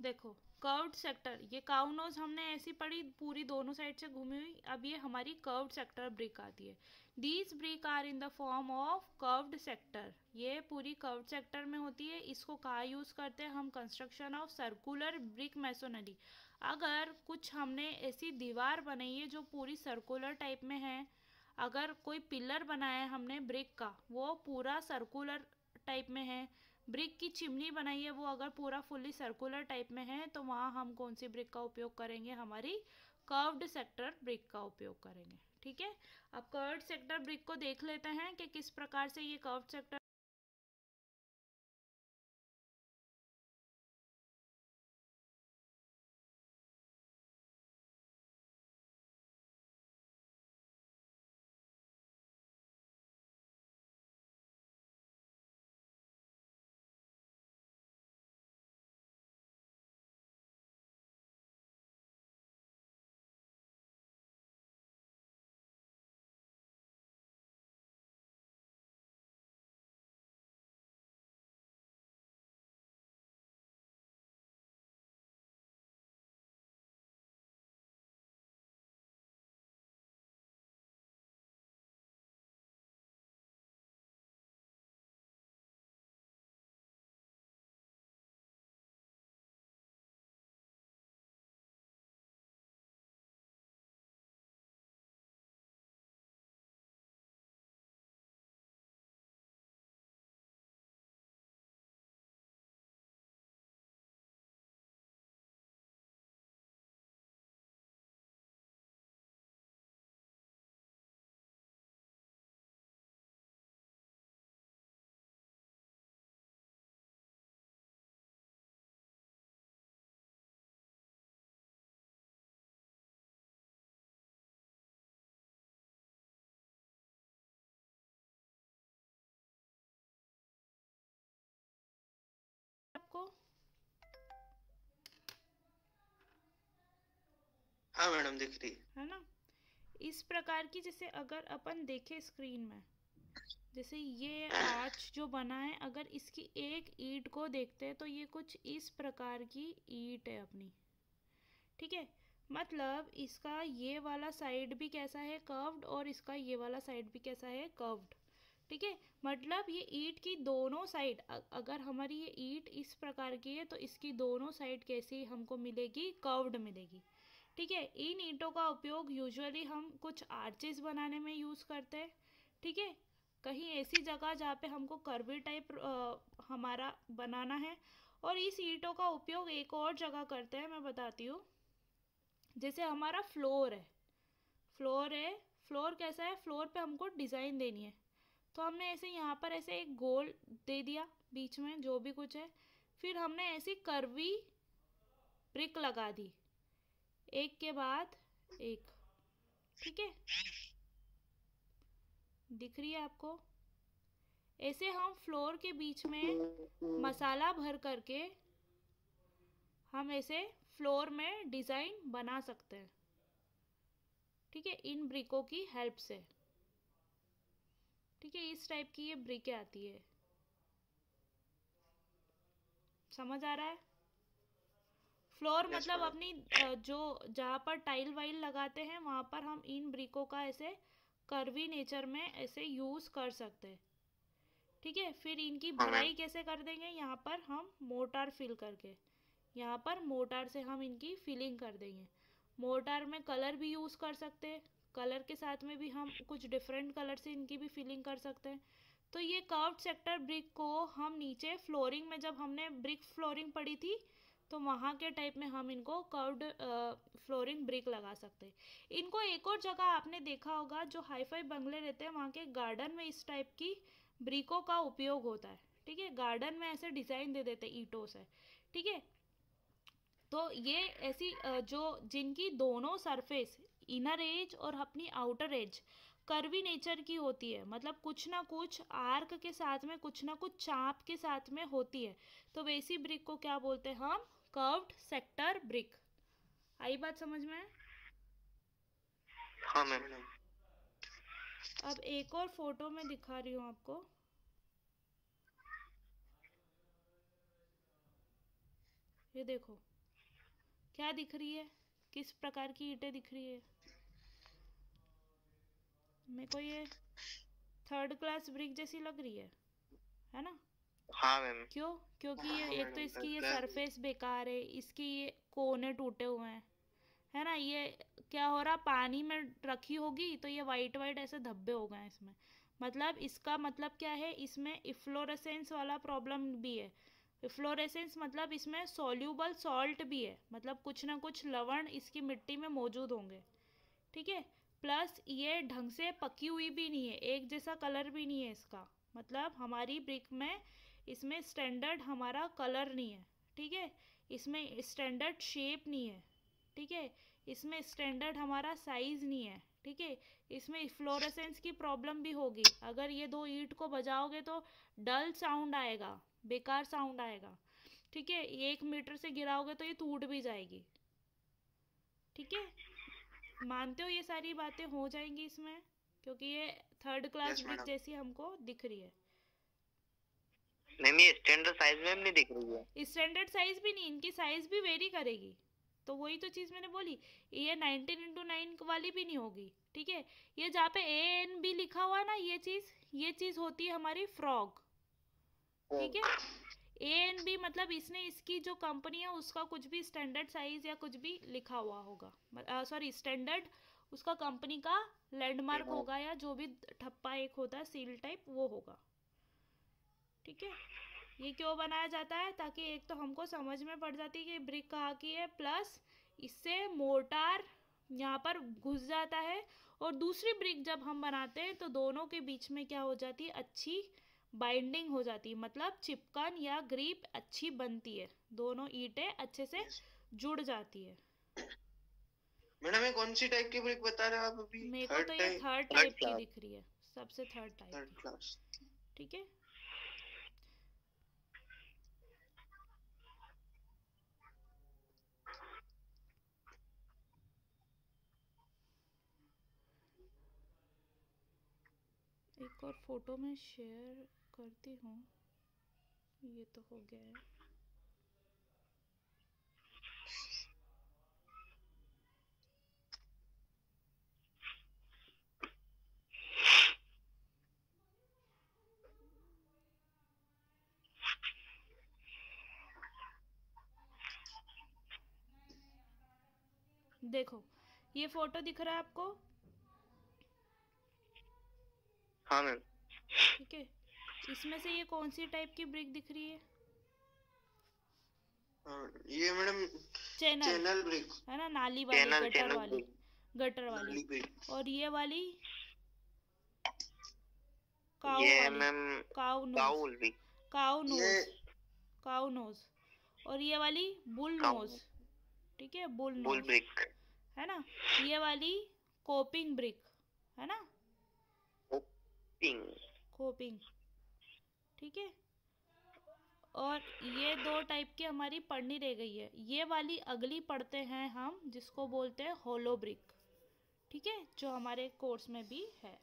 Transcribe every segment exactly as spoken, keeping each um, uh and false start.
देखो curved sector, ये cow nose हमने ऐसी पढ़ी पूरी दोनों साइड से घूमी हुई। अब ये हमारी कर्व्ड सेक्टर ब्रिक आती है। These brick are in the form of curved sector, ये पूरी कर्व्ड सेक्टर में होती है। इसको कहाँ यूज करते हैं हम? Construction of circular brick masonry. अगर कुछ हमने ऐसी दीवार बनाई है जो पूरी सर्कुलर टाइप में है, अगर कोई पिलर बनाया है हमने ब्रिक का, वो पूरा सर्कुलर टाइप में है, ब्रिक की चिमनी बनाई है वो अगर पूरा फुल्ली सर्कुलर टाइप में है, तो वहाँ हम कौन सी ब्रिक का उपयोग करेंगे? हमारी कर्व्ड सेक्टर ब्रिक का उपयोग करेंगे। ठीक है, अब कर्व्ड सेक्टर ब्रिक को देख लेते हैं कि किस प्रकार से ये कर्व्ड सेक्टर आपको हाँ मैडम दिख रही है। है ना? इस प्रकार की, जैसे अगर अपन देखें स्क्रीन में, जैसे ये आर्च जो बना है, अगर इसकी एक ईंट को देखते हैं तो ये कुछ इस प्रकार की ईंट है अपनी। ठीक है, मतलब इसका ये वाला साइड भी कैसा है? कर्व्ड, और इसका ये वाला साइड भी कैसा है? कर्व्ड। ठीक है, मतलब ये ईंट की दोनों साइड, अगर हमारी ये ईंट इस प्रकार की है तो इसकी दोनों साइड कैसी हमको मिलेगी? कर्व्ड मिलेगी। ठीक है, इन ईंटों का उपयोग यूजुअली हम कुछ आर्चेस बनाने में यूज़ करते हैं। ठीक है, कहीं ऐसी जगह जहाँ पे हमको कर्वी टाइप हमारा बनाना है, और इस ईंटों का उपयोग एक और जगह करते हैं, मैं बताती हूँ। जैसे हमारा फ्लोर है, फ्लोर है, फ्लोर कैसा है? फ्लोर पे हमको डिज़ाइन देनी है, तो हमने ऐसे यहाँ पर ऐसे एक गोल दे दिया बीच में जो भी कुछ है, फिर हमने ऐसी कर्वी ब्रिक लगा दी, एक के बाद एक। ठीक है, दिख रही है आपको? ऐसे हम फ्लोर के बीच में मसाला भर करके हम ऐसे फ्लोर में डिज़ाइन बना सकते हैं। ठीक है, इन ब्रिकों की हेल्प से। ठीक है, इस टाइप की ये ब्रिकें आती है। समझ आ रहा है? फ्लोर यस मतलब मैडम। अपनी जो जहाँ पर टाइल वाइल लगाते हैं वहाँ पर हम इन ब्रिकों का ऐसे कर्वी नेचर में ऐसे यूज़ कर सकते हैं। ठीक है, फिर इनकी हाँ मैम। भराई कैसे कर देंगे? यहाँ पर हम मोटार फिल करके, यहाँ पर मोटार से हम इनकी फिलिंग कर देंगे। मोटार में कलर भी यूज़ कर सकते हैं, कलर के साथ में भी हम कुछ डिफरेंट कलर से इनकी भी फिलिंग कर सकते हैं। तो ये कर्व्ड सेक्टर ब्रिक को हम नीचे फ्लोरिंग में, जब हमने ब्रिक फ्लोरिंग पढ़ी थी, तो वहाँ के टाइप में हम इनको कर्व्ड फ्लोरिंग ब्रिक लगा सकते हैं। इनको एक और जगह आपने देखा होगा, जो हाई फाई बंगले रहते हैं वहाँ के गार्डन में इस टाइप की ब्रिकों का उपयोग होता है। ठीक है, गार्डन में ऐसे डिज़ाइन दे देते हैं ईंटों से। ठीक है, तो ये ऐसी जो जिनकी दोनों सरफेस, इनर एज और अपनी आउटर एज कर्वी नेचर की होती है, मतलब कुछ ना कुछ आर्क के साथ में, कुछ ना कुछ चाप के साथ में होती है, तो वैसी ब्रिक को क्या बोलते हैं हम? Curved sector brick. आई बात समझ में? हाँ मैडम। अब एक और फोटो में दिखा रही हूँ आपको। ये देखो, क्या दिख रही है, किस प्रकार की ईंटें दिख रही है मेरे को? ये थर्ड क्लास ब्रिक जैसी लग रही है है ना? हाँ मैम। क्यों? क्योंकि ये हाँ एक तो मैडम, इसकी ये थर्ड क्लास। सरफेस बेकार है, इसकी ये कोने टूटे हुए हैं, है ना? ये क्या हो रहा, पानी में रखी होगी तो ये वाइट वाइट ऐसे धब्बे हो गए इसमें। मतलब इसका मतलब क्या है, इसमें इफ्लोरेसेंस वाला प्रॉब्लम भी है। इफ्लोरेसेंस मतलब इसमें सॉल्यूबल सॉल्ट भी है, मतलब कुछ ना कुछ लवण इसकी मिट्टी में मौजूद होंगे, ठीक है? प्लस ये ढंग से पकी हुई भी नहीं है, एक जैसा कलर भी नहीं है इसका, मतलब हमारी ब्रिक में इसमें स्टैंडर्ड हमारा कलर नहीं है, ठीक है? इसमें स्टैंडर्ड शेप नहीं है, ठीक है? इसमें स्टैंडर्ड हमारा साइज नहीं है, ठीक है? इसमें फ्लोरेसेंस की प्रॉब्लम भी होगी, अगर ये दो ईंट को बजाओगे तो डल साउंड आएगा, बेकार साउंड आएगा, ठीक है? एक मीटर से गिराओगे तो ये टूट भी जाएगी, ठीक है? मानते हो ये सारी बातें हो जाएंगी इसमें, क्योंकि ये third class yes brick madam. जैसी हमको दिख रही है। मैम ये स्टैंडर्ड साइज में नहीं दिख रही है। स्टैंडर्ड साइज भी नहीं, इनकी साइज भी वेरी करेगी, तो वही तो चीज़ मैंने बोली, ये नाइनटीन इंटू नाइन वाली भी नहीं होगी, ठीक है? ये जहाँ पे ए एन बी लिखा हुआ है ना, ये चीज़ ये चीज़ होती है हमारी फ्रॉग, ठीक है? ए एन बी मतलब इसने इसकी जो कंपनी है उसका कुछ भी स्टैंडर्ड साइज या कुछ भी लिखा हुआ होगा, सॉरी स्टैंडर्ड उसका कंपनी का लैंडमार्क होगा, या जो भी ठप्पा एक होता है सील टाइप वो होगा, ठीक है? ये क्यों बनाया जाता है, ताकि एक तो हमको समझ में पड़ जाती है कि ब्रिक कहाँ की है, प्लस इससे मोर्टार यहाँ पर घुस जाता है, और दूसरी ब्रिक जब हम बनाते हैं तो दोनों के बीच में क्या हो जाती है, अच्छी बाइंडिंग हो जाती है, मतलब चिपकन या ग्रिप अच्छी बनती है, दोनों ईंटें अच्छे से जुड़ जाती है। मैडम ये कौन सी टाइप की ब्रिक बता रहे हो आप अभी? मेरे को थर्ड तो ये टाइप? थर्ड टाइप की दिख रही है, सबसे थर्ड टाइप थर्ड की, क्लास। ठीक है? एक और फोटो में शेयर करती हूँ, ये तो हो गया है। देखो ये फोटो दिख रहा है आपको? हाँ मैम। ठीक है, इसमें से ये कौन सी टाइप की ब्रिक दिख रही है? ये मैडम चैनल चैनल ब्रिक है ना, नाली वाली, चैनल गटर चैनल वाली, गटर वाली। नाली ब्रिक। और ये वाली काऊ ये वाली, मैम काऊ नोज, काउल भी। काऊ ये नोज, काऊ नोज। और ये वाली बुल काउ नोज, ठीक है, बुल बुल नोज, ब्रिक। है ना? ये वाली कोपिंग ब्रिक, है ना? कोपिंग। कोपिंग, ठीक है? और ये दो टाइप की हमारी पढ़नी रह गई है, ये वाली अगली पढ़ते हैं हम, जिसको बोलते हैं होलो ब्रिक, ठीक है? जो हमारे कोर्स में भी है।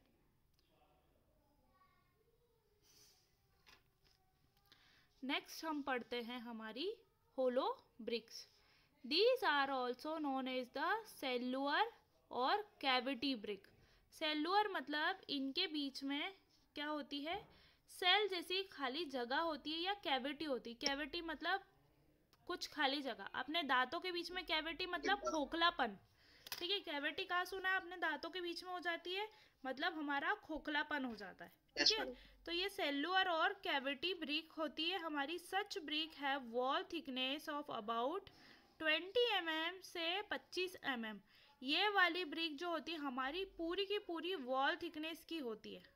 नेक्स्ट हम पढ़ते हैं हमारी hollow bricks. These are also known as the cellular और कैविटी ब्रिक। सेल्युअर मतलब इनके बीच में क्या होती है, सेल जैसी खाली जगह होती है, या कैविटी होती है। कैविटी मतलब कुछ खाली जगह, अपने दांतों के बीच में कैविटी मतलब खोखलापन, ठीक है? कैविटी कहाँ सुना है अपने दांतों के बीच में हो जाती है, मतलब हमारा खोखलापन हो जाता है, ठीक है? तो ये सेल्युलर और कैविटी ब्रिक होती है हमारी। सच ब्रिक है wall thickness of about twenty M M से पच्चीस एम एम। ये वाली ब्रिक जो होती है हमारी पूरी की पूरी वॉल थिकनेस की होती है।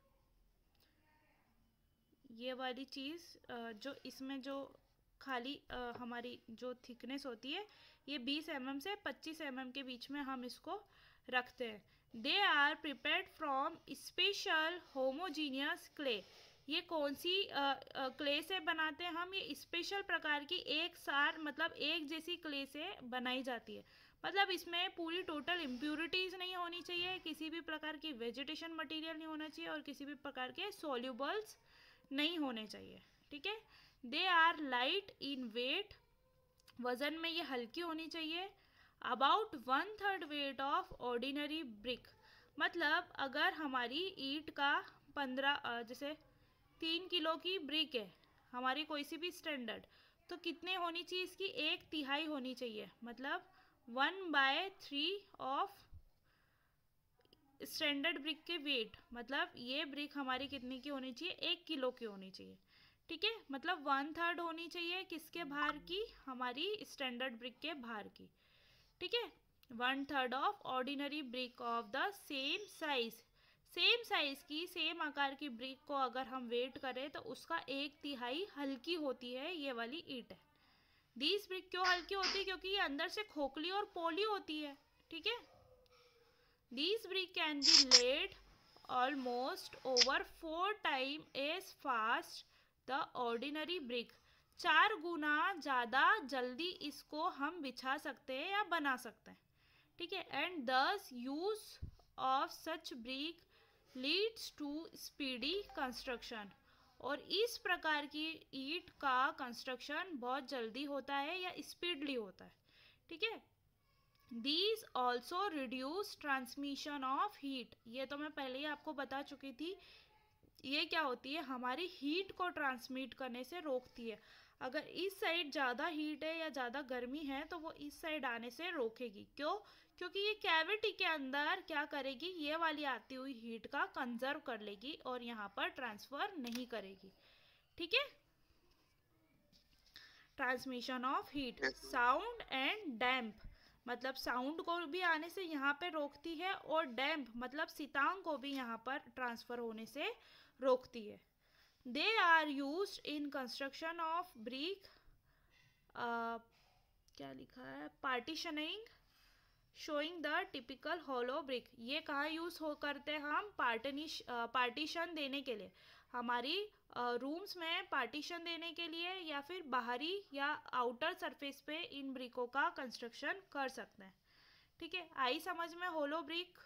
ये वाली चीज़ जो इसमें जो खाली हमारी जो थिकनेस होती है, ये बीस एम एम से पच्चीस एम एम के बीच में हम इसको रखते हैं। They are prepared from special homogeneous clay. ये कौन सी क्ले से बनाते हैं हम? ये स्पेशल प्रकार की एक सार मतलब एक जैसी क्ले से बनाई जाती है। मतलब इसमें पूरी टोटल इम्प्यूरिटीज़ नहीं होनी चाहिए, किसी भी प्रकार की वेजिटेशन मटेरियल नहीं होना चाहिए, और किसी भी प्रकार के सॉल्यूबल्स नहीं होने चाहिए, ठीक है? They are light in weight, वज़न में ये हल्की होनी चाहिए। About one third weight of ordinary brick. मतलब अगर हमारी ईंट का पंद्रह जैसे तीन किलो की ब्रिक है हमारी कोई सी भी स्टैंडर्ड, तो कितने होनी चाहिए इसकी, एक तिहाई होनी चाहिए, मतलब one by three of standard brick के वेट। मतलब ये ब्रिक हमारी कितने की होनी चाहिए, एक किलो की होनी चाहिए। ठीक है, मतलब वन थर्ड होनी चाहिए किसके भार की, हमारी स्टैंडर्ड ब्रिक के भार की। ठीक है, one third of ordinary brick of the same size, same size की सेम आकार की ब्रिक को अगर हम वेट करें तो उसका एक तिहाई हल्की होती है ये वाली ईंट है। दीज ब्रिक क्यों हल्की होती है, क्योंकि ये अंदर से खोखली और पोली होती है। ठीक है, these brick can be laid almost over four time as fast the ordinary brick. चार गुना ज़्यादा जल्दी इसको हम बिछा सकते हैं या बना सकते हैं। ठीक है, and thus use of such brick leads to speedy construction. और इस प्रकार की ईंट का कंस्ट्रक्शन बहुत जल्दी होता है या स्पीडली होता है। ठीक है, these also reduce transmission of heat. ये तो मैं पहले ही आपको बता चुकी थी, ये क्या होती है, हमारी हीट को ट्रांसमिट करने से रोकती है। अगर इस साइड ज़्यादा हीट है या ज़्यादा गर्मी है तो वो इस साइड आने से रोकेगी। क्यों, क्योंकि ये कैविटी के अंदर क्या करेगी, ये वाली आती हुई हीट का कंजर्व कर लेगी और यहाँ पर ट्रांसफर नहीं करेगी। ठीक है, transmission of heat. Sound and damp, मतलब साउंड को भी आने से यहाँ पे रोकती है, और डैम्प मतलब शीतांग को भी यहाँ पर ट्रांसफर होने से रोकती है। They are used in construction of brick, क्या लिखा है, partitioning showing the typical hollow brick. ये कहाँ यूज हो करते हैं हम, पार्टनिश पार्टीशन देने के लिए, हमारी रूम्स uh, में पार्टीशन देने के लिए, या फिर बाहरी या आउटर सरफेस पे इन ब्रिकों का कंस्ट्रक्शन कर सकते हैं। ठीक है, आई समझ में होलो ब्रिक?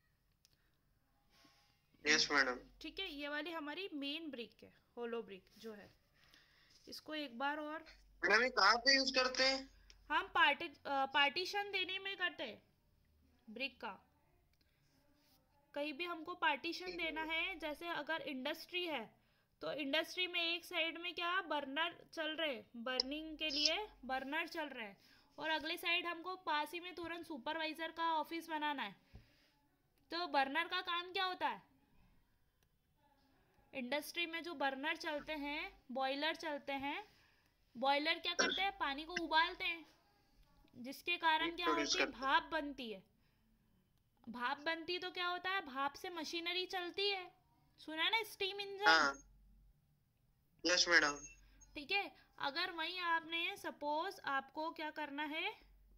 Yes madam. ठीक है, ये वाली हमारी मेन ब्रिक है, होलो ब्रिक जो है। इसको एक बार और मैडम ये कहाँ पे यूज करते हैं, हम पार्टी पार्टीशन देने में करते हैं ब्रिक का। कहीं भी हमको पार्टीशन देना है, जैसे अगर इंडस्ट्री है तो इंडस्ट्री में एक साइड में क्या बर्नर चल रहे, बर्निंग के लिए बर्नर चल रहे हैं, और अगले साइड हमको पास ही में तुरंत सुपरवाइजर का ऑफिस बनाना है। तो बर्नर का काम क्या होता है, इंडस्ट्री में जो बर्नर चलते हैं, बॉयलर चलते हैं, बॉयलर क्या करते हैं, पानी को उबालते हैं, जिसके कारण क्या होती है, भाप बनती है। भाप बनती तो क्या होता है, भाप से मशीनरी चलती है, सुना ना, स्टीम इंजन। Yes madam. ठीक है, अगर वहीं आपने सपोज आपको क्या करना है,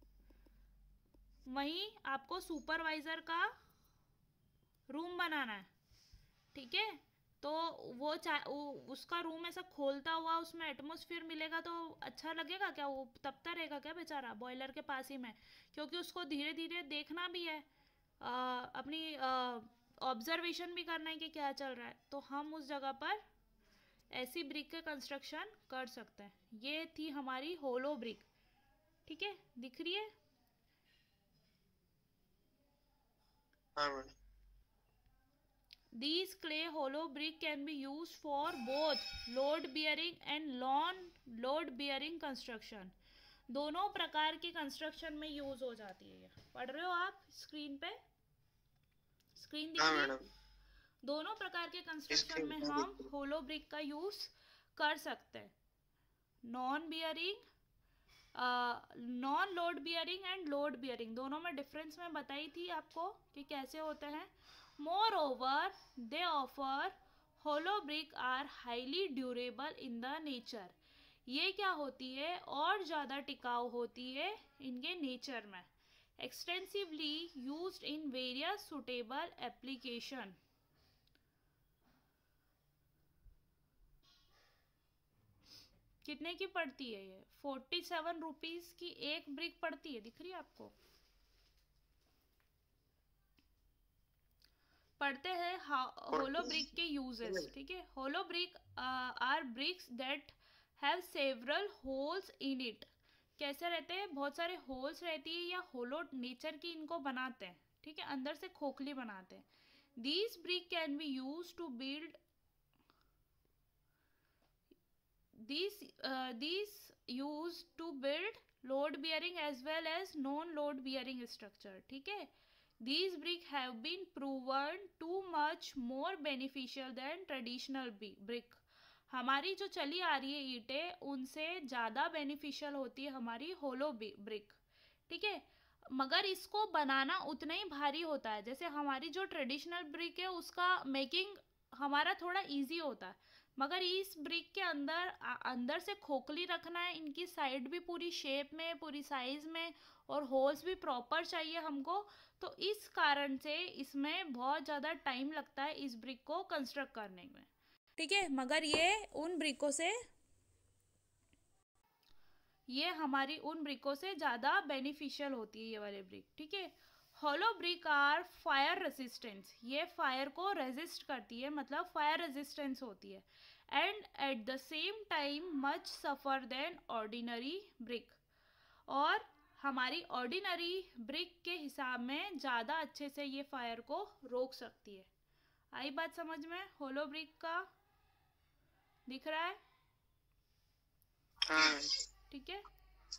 वहीं आपको सुपरवाइजर का रूम बनाना है। ठीक है, तो वो उसका रूम ऐसा खोलता हुआ उसमें एटमॉस्फेयर मिलेगा तो अच्छा लगेगा क्या, वो तपता रहेगा क्या बेचारा बॉयलर के पास ही में, क्योंकि उसको धीरे धीरे देखना भी है, आ, अपनी ऑब्जर्वेशन भी करना है कि क्या चल रहा है। तो हम उस जगह पर ऐसी ब्रिक के कंस्ट्रक्शन कर सकते हैं। ये थी हमारी होलो ब्रिक। ठीक है, दिख रही है? हाँ। These clay hollow brick can be used for both load bearing and non load bearing construction। दोनों प्रकार की कंस्ट्रक्शन में यूज हो जाती है। ये पढ़ रहे हो आप स्क्रीन पे, स्क्रीन दिख रही है? दोनों प्रकार के कंस्ट्रक्शन में हम होलो ब्रिक का यूज कर सकते हैं। Non bearing, non load bearing and load bearing, दोनों में डिफरेंस मैं बताई थी आपको कि कैसे होते हैं। Moreover, they offer hollow brick are highly durable in the nature। ये क्या होती है, और ज़्यादा टिकाऊ होती है इनके नेचर में। Extensively used in various suitable application। कितने की पड़ती है ये, फोर्टी सेवन रुपीज की एक ब्रिक पड़ती है, दिख रही है आपको? पढ़ते हैं होलो ब्रिक के यूजेस। ठीक है, hollow brick are bricks that have several holes in it. कैसे रहते हैं, बहुत सारे होल्स रहती है या होलो नेचर की इनको बनाते हैं, ठीक है, अंदर से खोखली बनाते हैं. These brick can be used to build these uh, these used to build load bearing as well as non load bearing structure. ठीक है, these brick have been proven too much more beneficial than traditional brick. हमारी जो चली आ रही है ईंटें उनसे ज़्यादा बेनिफिशियल होती है हमारी होलो ब्रिक. ठीक है, मगर इसको बनाना उतना ही भारी होता है. जैसे हमारी जो ट्रेडिशनल ब्रिक है उसका मेकिंग हमारा थोड़ा इजी होता है, मगर इस ब्रिक के अंदर अंदर से खोखली रखना है, इनकी साइड भी पूरी शेप में, पूरी साइज में, और होल्स भी प्रॉपर चाहिए हमको. तो इस कारण से इसमें बहुत ज़्यादा टाइम लगता है इस ब्रिक को कंस्ट्रक्ट करने में. ठीक है, मगर ये उन ब्रिकों से ये हमारी उन ब्रिकों से ज़्यादा बेनिफिशियल होती है ये वाले ब्रिक. ठीक है, hollow brick are fire resistance, ये फायर को रेजिस्ट करती है, मतलब फायर रेजिस्टेंस होती है. And at the same time much suffer than ordinary brick, और हमारी ऑर्डिनरी ब्रिक के हिसाब में ज़्यादा अच्छे से ये फायर को रोक सकती है. आई बात समझ में? होलो ब्रिक का दिख रहा है? हाँ. ठीक है,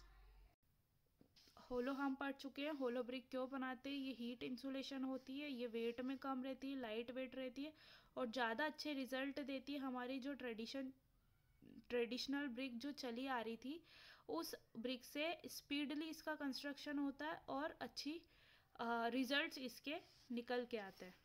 होलो हम पढ़ चुके हैं. होलो ब्रिक क्यों बनाते हैं? ये हीट इंसुलेशन होती है, ये वेट में कम रहती है, लाइट वेट रहती है, और ज़्यादा अच्छे रिजल्ट देती है. हमारी जो ट्रेडिशन ट्रेडिशनल ब्रिक जो चली आ रही थी उस ब्रिक से स्पीडली इसका कंस्ट्रक्शन होता है और अच्छी रिजल्ट्स इसके निकल के आते हैं.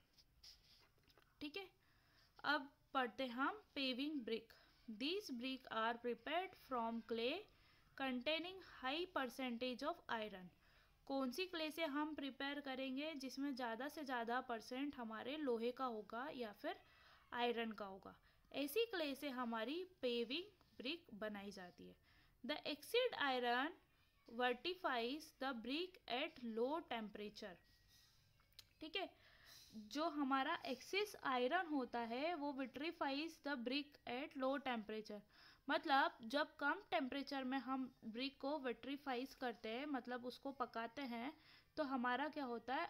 ठीक है, अब पढ़ते हैं हम paving brick. These brick are prepared from clay containing high percentage of iron. कौन सी क्ले से हम प्रिपेयर करेंगे जिसमें ज़्यादा से ज़्यादा परसेंट हमारे लोहे का होगा या फिर आयरन का होगा. ऐसी क्ले से हमारी पेविंग ब्रिक बनाई जाती है. The excess iron vitrifies the brick at low temperature. ठीक है, जो हमारा एक्सेस आयरन होता है वो vitrifies the brick at low temperature. मतलब जब कम टेम्परेचर में हम ब्रिक को विट्रीफाइज करते हैं, मतलब उसको पकाते हैं, तो हमारा क्या होता है,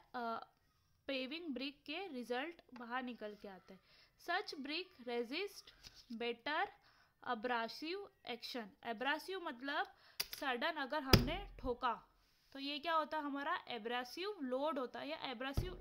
पेविंग ब्रिक के रिजल्ट बाहर निकल के आते हैं. Such brick resist better abrasive action. Abrasive मतलब सडन अगर हमने ठोका तो ये क्या होता है, हमारा एब्रासिव लोड होता है या एब्रासिव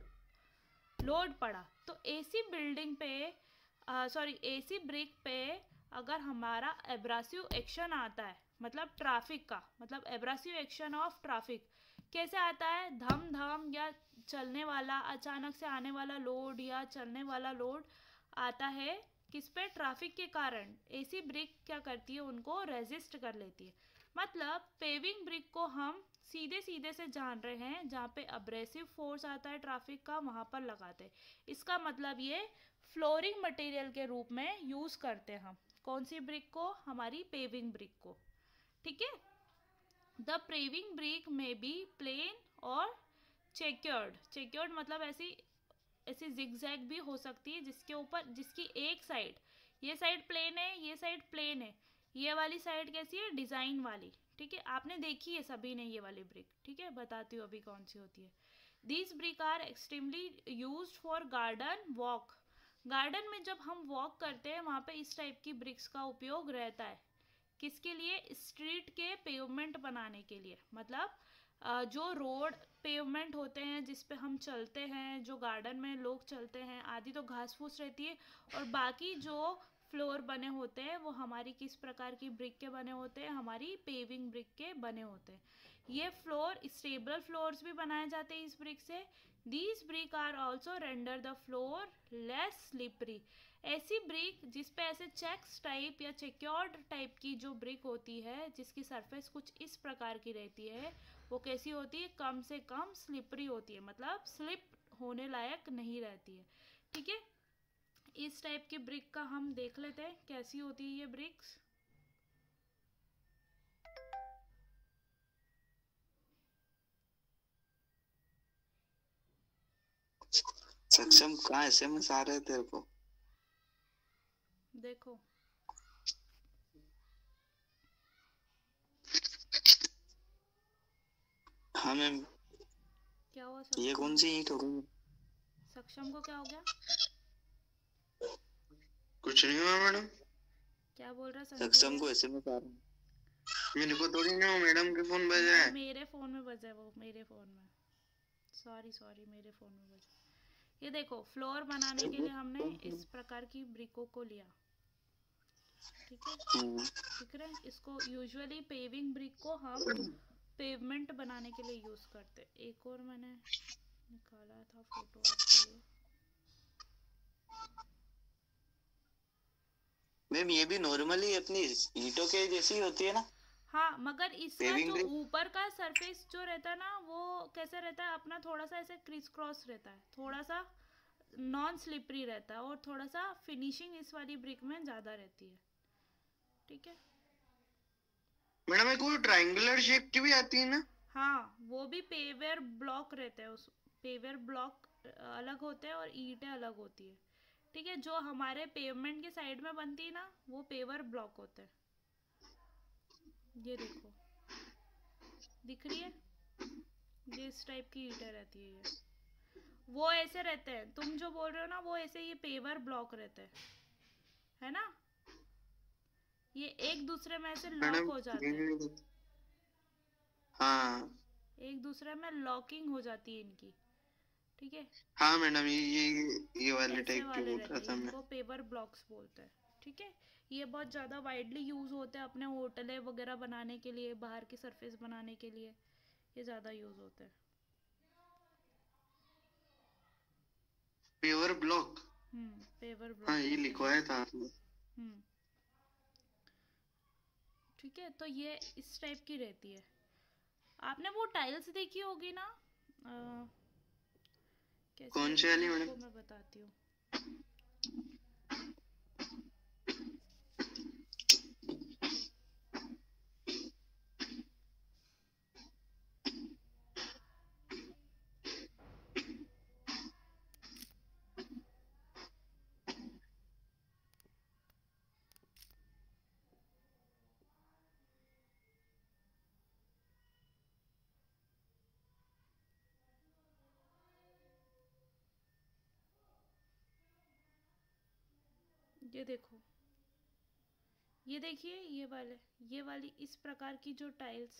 लोड पड़ा. तो एसी बिल्डिंग पे सॉरी एसी ब्रिक पे अगर हमारा एब्रासिव एक्शन आता है, मतलब ट्रैफिक का, मतलब एब्रासिव एक्शन ऑफ ट्रैफिक कैसे आता है, धम धम या चलने वाला अचानक से आने वाला लोड या चलने वाला लोड आता है किस पे, ट्रैफिक के कारण. एसी ब्रिक क्या करती है, उनको रेजिस्ट कर लेती है. मतलब पेविंग ब्रिक को हम सीधे सीधे से जान रहे हैं, जहाँ पे अब्रेसिव फोर्स आता है ट्रैफिक का वहाँ पर लगाते हैं. इसका मतलब ये फ्लोरिंग मटेरियल के रूप में यूज़ करते हैं हम. कौन सी ब्रिक को, हमारी पेविंग ब्रिक को. ठीक है, the paving brick may be plain or chequered. चेक्योर्ड मतलब ऐसी ऐसी जिगजैग भी हो सकती है जिसके ऊपर जिसकी एक साइड, ये साइड प्लेन है, ये साइड प्लेन है, ये वाली साइड कैसी है, डिज़ाइन वाली. ठीक है, आपने देखी है सभी ने ये वाली ब्रिक. ठीक है, बताती हूँ अभी कौन सी होती है. These brick are extremely used for garden walk. Garden में जब हम वॉक करते हैं वहाँ पे इस टाइप की ब्रिक्स का उपयोग रहता है. किसके लिए, स्ट्रीट के पेवमेंट बनाने के लिए. मतलब जो रोड पेवमेंट होते हैं जिस पे हम चलते हैं, जो गार्डन में लोग चलते हैं, आधी तो घास फूस रहती है, और बाकी जो फ्लोर बने होते हैं वो हमारी किस प्रकार की ब्रिक के बने होते हैं, हमारी पेविंग ब्रिक के बने होते हैं. ये फ्लोर स्टेबल फ्लोर्स भी बनाए जाते हैं इस ब्रिक से. These brick are also render the floor less slippery. ऐसी ब्रिक जिस पे ऐसे चेक्स टाइप या चेक्योर्ड टाइप की जो ब्रिक होती है, जिसकी सरफेस कुछ इस प्रकार की रहती है, वो कैसी होती है, कम से कम स्लिपरी होती है, मतलब स्लिप होने लायक नहीं रहती है. ठीक है, इस टाइप की ब्रिक का हम देख लेते हैं कैसी होती है ये ब्रिक्स. सक्षम कहाँ एसएमएस आ रहे तेरे को? देखो हाँ मैम। क्या हुआ ये सक्षम कौन सी ईंट हो गई? सक्षम को क्या हो गया? कुछ नहीं हुआ मैडम। क्या बोल रहा संजय? सक्षम को ऐसे में पा रहा हूँ। मेरे को थोड़ी ना, मैडम के फोन बजा है। मेरे फोन में बजा है वो, मेरे फोन में। सॉरी सॉरी मेरे फोन में बजा। ये देखो, फ्लोर बनाने के लिए हमने इस प्रकार की ब्रिकों को लिया, ठीक है? दिख रहा है? इसको यूजुअली पेविंग ब्रिक को हम पेवमेंट बनाने के लिए यूज करते। एक और मैंने निकाला था फोटो आपके लिए। मैम ये भी नॉर्मली अपनी ईंटों के जैसी होती है ना? हाँ, मगर इसका Paving जो brick? ऊपर का सरफेस जो रहता है ना, वो कैसे रहता है अपना, थोड़ा सा ऐसे क्रिस क्रॉस रहता है, थोड़ा सा नॉन स्लिपरी रहता है, और थोड़ा सा फिनिशिंग इस वाली ब्रिक में ज्यादा रहती है, ठीक है? मैडम एक वो ट्रायंगुलर शेप की भी आती है ना? हाँ, वो भी पेवर ब्लॉक रहते हैं। उस पेवर ब्लॉक अलग होते हैं और ईंटें अलग होती है, ठीक है? जो हमारे पेवमेंट के साइड में बनती है ना, वो पेवर ब्लॉक होते हैं। ये देखो, दिख रही है? ये इस टाइप की ईंटें रहती है। ये वो ऐसे रहते हैं, तुम जो बोल रहे हो ना, वो ऐसे ये पेवर ब्लॉक रहते हैं, है ना? ये एक दूसरे में ऐसे लॉक हो जाते हैं। हाँ, एक दूसरे में लॉकिंग हो जाती है इनकी, ठीक है? हाँ मैडम, ये ये ये वाले ऐसे टाइप के वाले बोल रहते रहा हैं, था मैं। इनको पेवर ब्लॉक्स बोलते हैं, ठीक है? ये बहुत ज़्यादा वाइडली यूज़ होते हैं अपने होटलें वगैरह बनाने के लिए, बाहर की सरफेस बनाने के लिए ये ज़्यादा यूज़ होते हैं। Paver block? Hmm, paver block. हाँ, ये लिखवाया था आपने। हम्म, ठीक है? तो ये इस टाइप की रहती है। आपने वो टाइल्स देखी होगी ना? आ, कैसे कौन सी वाली मैडम? मैं बताती हूँ। ये देखो, ये देखिए, ये वाले ये वाली इस प्रकार की जो टाइल्स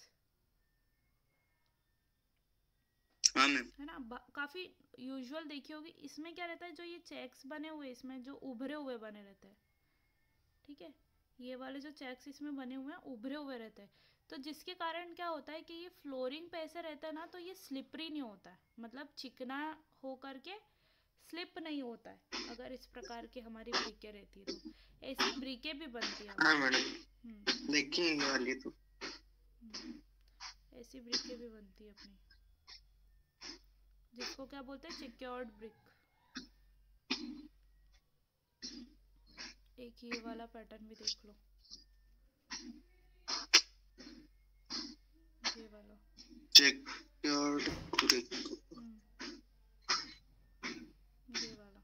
हाँ मैम। है ना, काफी यूजुअल देखी होगी। इसमें क्या रहता है, जो ये चेक्स बने हुए, इसमें जो उभरे हुए बने रहते हैं, ठीक है? ये वाले जो चेक्स इसमें बने हुए हैं, उभरे हुए रहते हैं। तो जिसके कारण क्या होता है कि ये फ्लोरिंग पे ऐसे रहता है ना, तो ये स्लिपरी नहीं होता है, मतलब चिकना हो करके स्लिप नहीं होता है। अगर इस प्रकार की हमारी ब्रिकें रहती है तो ऐसी ब्रिकें भी बनती है। हाँ मैडम, देखिए ये वाली तो ऐसी ब्रिकें भी बनती है अपनी, जिसको क्या बोलते हैं, सिक्योर्ड ब्रिक। एक ये वाला पैटर्न भी देख लो, ये वाला सिक्योर्ड ब्रिक, ये वाला,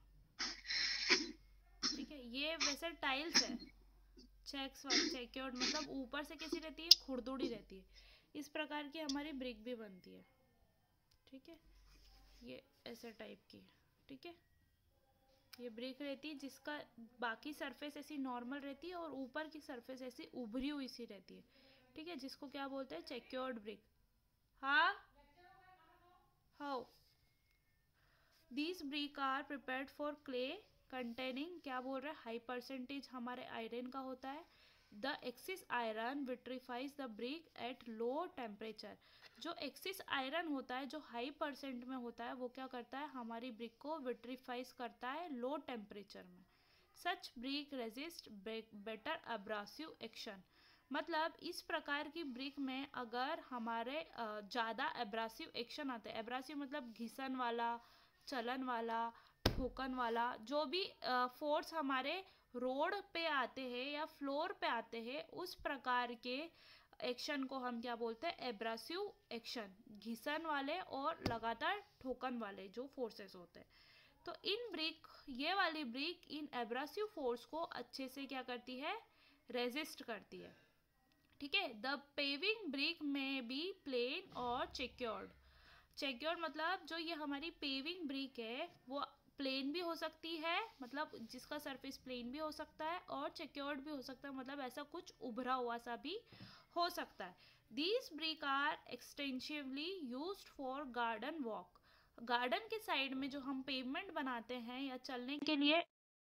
ठीक है? ये वैसे टाइल्स है, चेक्स वाली सिक्योर्ड, मतलब ऊपर से कैसी रहती है, खुरदुड़ी रहती है। इस प्रकार की हमारी ब्रिक भी बनती है, ठीक है? ये ऐसे टाइप की, ठीक है? ये ब्रिक रहती है जिसका बाकी सरफेस ऐसी नॉर्मल रहती है और ऊपर की सरफेस ऐसी उभरी हुई सी रहती है, ठीक है? जिसको क्या बोलते हैं, सिक्योर्ड ब्रिक। हाँ, how these brick are prepared for clay containing, क्या बोल रहे हैं, हाई परसेंटेज हमारे आयरन का होता है। The excess iron vitrifies the brick at low temperature. जो एक्सिस आयरन होता है, जो हाई परसेंट में होता है, वो क्या करता है, हमारी ब्रिक को विट्रीफाइज करता है लो टेम्परेचर में। Such brick resist better abrasive action, मतलब इस प्रकार की ब्रिक में अगर हमारे ज़्यादा एब्रासिव एक्शन आते हैं, एब्रासिव मतलब घिसन वाला, चलन वाला, ठोकन वाला, जो भी फोर्स हमारे रोड पे आते हैं या फ्लोर पे आते हैं, उस प्रकार के एक्शन को हम क्या बोलते हैं, एब्रासिव एक्शन। घिसन वाले और लगातार ठोकन वाले जो फोर्सेस होते हैं। तो इन ब्रिक, ये वाली ब्रिक इन एब्रासिव फोर्स को अच्छे से क्या करती है, रेजिस्ट करती है, ठीक है। The paving brick may be plain or chequered. चेक्योर्ड मतलब जो ये हमारी पेविंग ब्रिक है वो प्लेन भी हो सकती है, मतलब जिसका सरफेस प्लेन भी हो सकता है, और चेक्योर्ड भी हो सकता है, मतलब ऐसा कुछ उभरा हुआ सा भी हो सकता है। These brick are extensively used for garden walk. Garden के साइड में जो हम पेवमेंट बनाते हैं या चलने के लिए,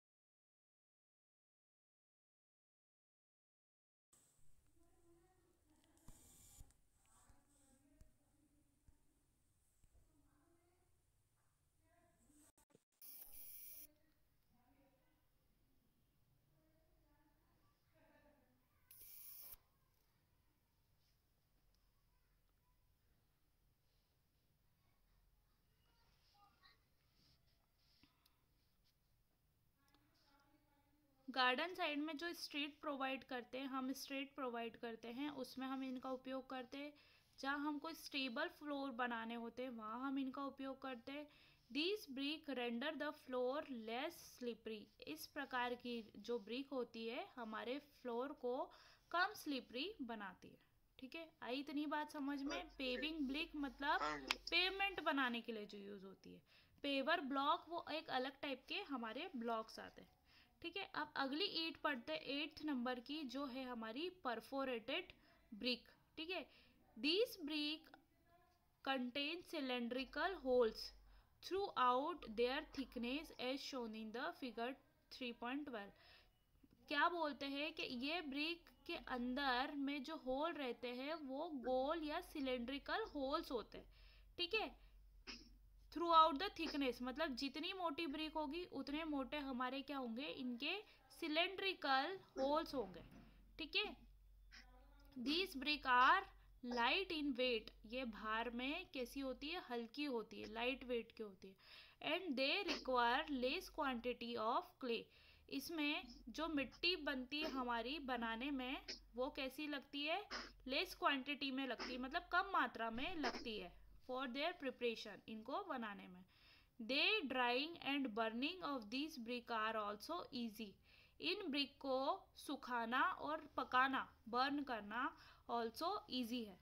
गार्डन साइड में जो स्ट्रीट प्रोवाइड करते हैं, हम स्ट्रीट प्रोवाइड करते हैं, उसमें हम इनका उपयोग करते हैं। जहाँ हम कोई स्टेबल फ्लोर बनाने होते हैं वहाँ हम इनका उपयोग करते हैं। These brick render the floor less slippery. इस प्रकार की जो ब्रिक होती है हमारे फ्लोर को कम स्लिपरी बनाती है। ठीक है, आई इतनी बात समझ में? पेविंग ब्रिक मतलब हाँ पेवमेंट बनाने के लिए जो यूज होती है। पेवर ब्लॉक वो एक अलग टाइप के हमारे ब्लॉक्स आते हैं। ठीक है, अब अगली ईंट पढ़ते हैं एट्थ नंबर की, जो है हमारी परफोरेटेड ब्रिक। ठीक है, these brick contain cylindrical holes throughout their thickness as shown in the figure three point twelve. क्या बोलते हैं कि ये ब्रिक के अंदर में जो होल रहते हैं वो गोल या सिलेंड्रिकल होल्स होते हैं। ठीक है, थ्रू आउट द थिकनेस मतलब जितनी मोटी ब्रिक होगी उतने मोटे हमारे क्या होंगे, इनके सिलेंड्रिकल होल्स होंगे। ठीक है, these brick are light in weight. ये भार में कैसी होती है, हल्की होती है, लाइट वेट की होती है। And they require less quantity of clay. इसमें जो मिट्टी बनती है हमारी बनाने में वो कैसी लगती है, लेस क्वांटिटी में लगती है, मतलब कम मात्रा में लगती है फॉर देयर प्रिपरेशन, इनको बनाने में। They drying and burning of this brick are also easy. इन ब्रिक को सुखाना और पकाना, बर्न करना ऑल्सो ईजी है।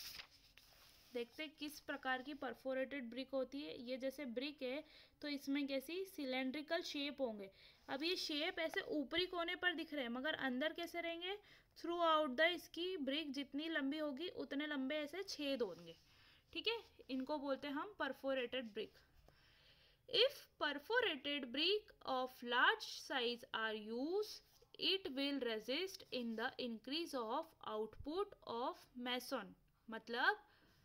देखते किस प्रकार की परफोरेटेड ब्रिक होती है। ये जैसे ब्रिक है तो इसमें कैसी सिलेंड्रिकल शेप होंगे। अब ये शेप ऐसे ऊपरी कोने पर दिख रहे हैं मगर अंदर कैसे रहेंगे, थ्रू आउट द इसकी ब्रिक जितनी लंबी होगी उतने लंबे ऐसे छेद होंगे। ठीक है, इनको बोलते हैं हम perforated brick. If perforated brick of large size are used, it will resist in the increase of output of mason। मतलब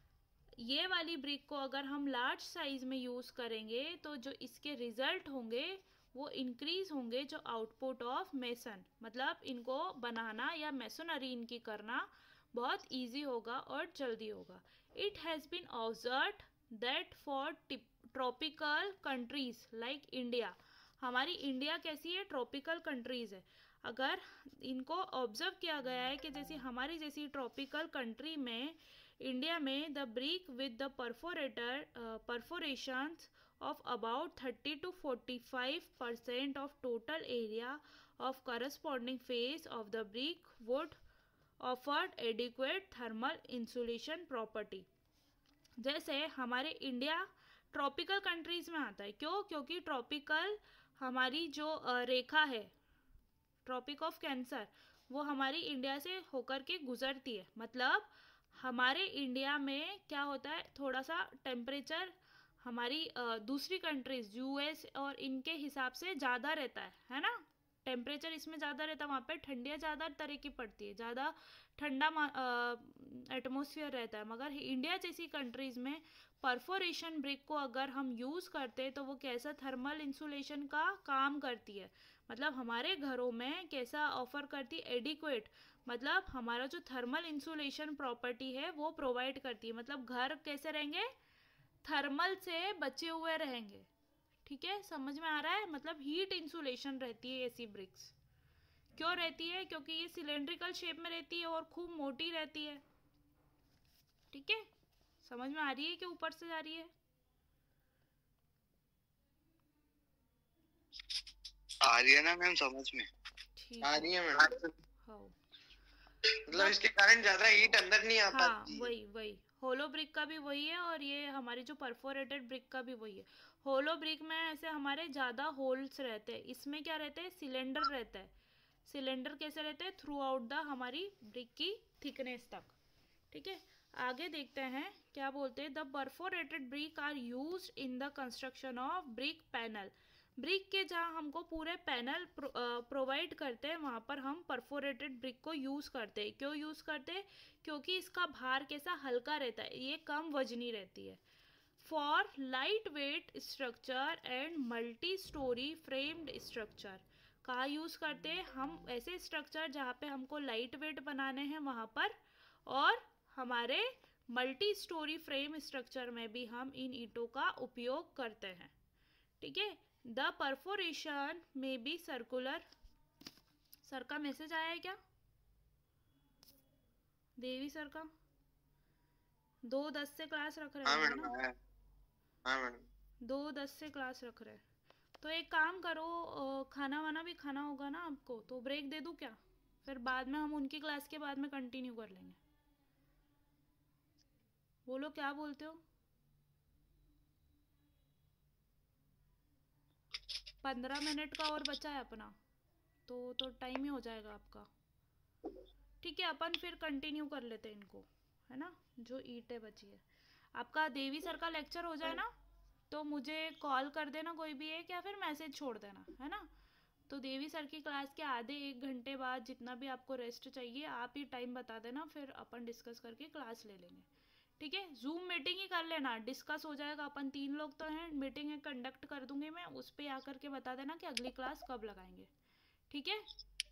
ये वाली ब्रिक को अगर हम लार्ज साइज में यूज करेंगे तो जो इसके रिजल्ट होंगे वो इंक्रीज होंगे, जो आउटपुट ऑफ मेसन, मतलब इनको बनाना या मेसोनरी इनकी करना बहुत इजी होगा और जल्दी होगा। It has been observed that for tropical countries like India, हमारी इंडिया कैसी है, ट्रॉपिकल कंट्रीज है। अगर इनको ऑब्जर्व किया गया है कि जैसे हमारी जैसी ट्रॉपिकल कंट्री में, इंडिया में, the brick with the perforator perforations of about thirty to forty-five percent of total area of corresponding face of the brick would offer adequate thermal insulation property। जैसे हमारे इंडिया ट्रॉपिकल कंट्रीज में आता है, क्यों? क्योंकि tropical हमारी जो रेखा है, ट्रॉपिक ऑफ कैंसर, वो हमारी इंडिया से होकर के गुजरती है। मतलब हमारे इंडिया में क्या होता है, थोड़ा सा टेम्परेचर हमारी दूसरी कंट्रीज यूएस और इनके हिसाब से ज़्यादा रहता है है ना, टेम्परेचर इसमें ज़्यादा रहता है, वहाँ पे ठंडियाँ ज़्यादा तरह की पड़ती है, ज़्यादा ठंडा एटमोसफियर रहता है। मगर इंडिया जैसी कंट्रीज़ में परफोरेशन ब्रिक को अगर हम यूज़ करते हैं तो वो कैसा थर्मल इंसुलेशन का काम करती है, मतलब हमारे घरों में कैसा ऑफर करती है, एडिक्वेट, मतलब हमारा जो थर्मल इंसुलेशन प्रॉपर्टी है वो प्रोवाइड करती है। मतलब घर कैसे रहेंगे, थर्मल से बचे हुए रहेंगे। ठीक है, समझ में आ रहा है? मतलब हीट इंसुलेशन रहती है ऐसी ब्रिक्स। क्यों रहती है? क्योंकि ये सिलेंड्रिकल शेप में रहती है और खूब मोटी रहती है। ठीक है, समझ में आ रही है कि ऊपर से जा रही है? आ रही है ना मैम, समझ में ठीक आ है, रही है मैम। हाँ। मतलब इसके कारण ज्यादा हीट अंदर नहीं आ हाँ पाती है। वही वही होलो ब्रिक का भी वही है, और ये हमारी जो परफोरेटेड ब्रिक का भी वही है। होलो ब्रिक में ऐसे हमारे ज़्यादा होल्स रहते हैं, इसमें क्या रहते हैं, सिलेंडर रहता है। सिलेंडर कैसे रहते हैं, थ्रू आउट द हमारी ब्रिक की थिकनेस तक। ठीक है, आगे देखते हैं क्या बोलते हैं। The perforated brick are use in the construction of brick panel. Brick के जहाँ हमको पूरे पैनल प्रोवाइड करते हैं, वहाँ पर हम परफोरेटेड ब्रिक को यूज़ करते हैं। क्यों यूज़ करते हैं, क्योंकि इसका भार कैसा हल्का रहता है, ये कम वजनी रहती है। For light weight structure and multi storey framed structure, कहाँ यूज़ करते हैं हम, ऐसे स्ट्रक्चर जहाँ पे हमको लाइट वेट बनाने हैं वहाँ पर, और हमारे मल्टी स्टोरी फ्रेम स्ट्रक्चर में भी हम इन ईंटों का उपयोग करते हैं। ठीक है, the perforation may be circular. Sir का मैसेज आया है क्या, देवी सर का? दो दस से क्लास रख रहे हाँ हैं मैडम ना? आया। हाँ मैडम। दो दस से क्लास रख रहे हैं। तो एक काम करो, खाना वाना भी खाना होगा ना आपको, तो ब्रेक दे दूँ क्या? फिर बाद में हम उनकी क्लास के बाद में कंटिन्यू कर लेंगे। बोलो क्या बोलते हो? पंद्रह मिनट का और बचा है अपना, तो तो टाइम ही हो जाएगा आपका। ठीक है, अपन फिर कंटिन्यू कर लेते हैं इनको, है ना, जो ईंटें बची है। आपका देवी सर का लेक्चर हो जाए ना, तो मुझे कॉल कर देना कोई भी एक, या फिर मैसेज छोड़ देना, है ना। तो देवी सर की क्लास के आधे एक घंटे बाद जितना भी आपको रेस्ट चाहिए आप ही टाइम बता देना, फिर अपन डिस्कस करके क्लास ले लेंगे। ठीक है, जूम मीटिंग ही कर लेना, डिस्कस हो जाएगा। अपन तीन लोग तो हैं, मीटिंग कंडक्ट कर दूंगी मैं, उस पर आकर के बता देना कि अगली क्लास कब लगाएंगे। ठीक है।